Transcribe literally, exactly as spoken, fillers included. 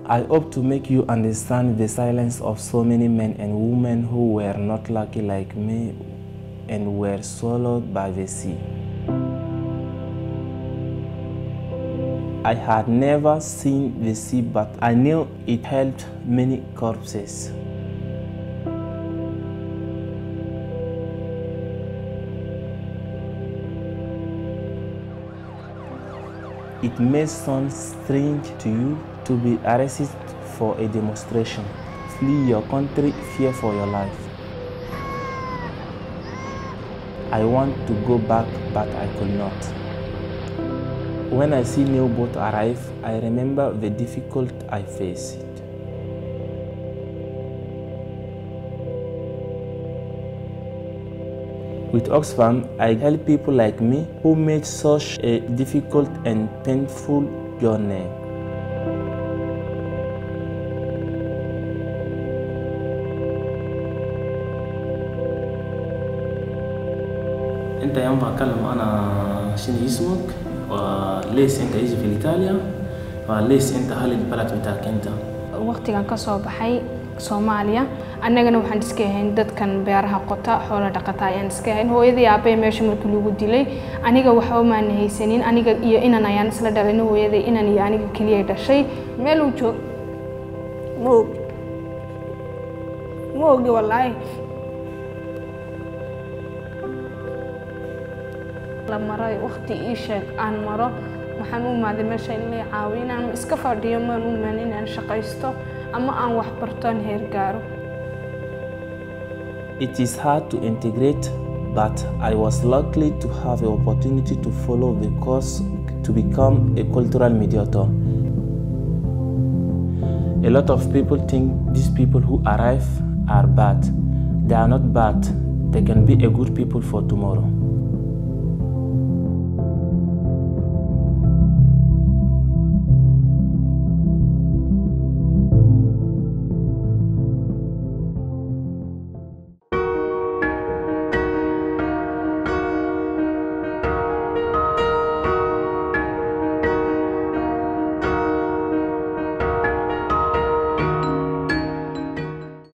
I hope to make you understand the silence of so many men and women who were not lucky like me and were swallowed by the sea. I had never seen the sea, but I knew it held many corpses. It may sound strange to you to be arrested for a demonstration. Flee your country, fear for your life. I want to go back, but I could not. When I see new boat arrive, I remember the difficulty I faced. With Oxfam, I help people like me who made such a difficult and painful journey. أنت يوم بتكلم أنا شنو اسمك وليش أنت يجي في إيطاليا وليش أنت هل البلد بتاعك أنت؟ وقتي كان كسب حي Soomaaliya annagana waxaan iska ahayn dadkan beeraha qota xoolo dhaqata ayaan iska ahayn hooyadii aabay meesha markii lagu dilay aniga waxa ma haysanin aniga iyo inaan ayaan isla dhalin hooyadii inaan iyo aniga kaliya dhashay meel uu joog moog moog wallahi la maray waqti ii sheeg aan maro waxaan u maaday meesha in la caawinaan iska fadhiyo ma u maanin aan shaqaysto ama aan wax bartaan heer gaaro. It is hard to integrate, but I was lucky to have the opportunity to follow the course to become a cultural mediator. A lot of people think these people who arrive are bad. They are not bad. They can be a good people for tomorrow.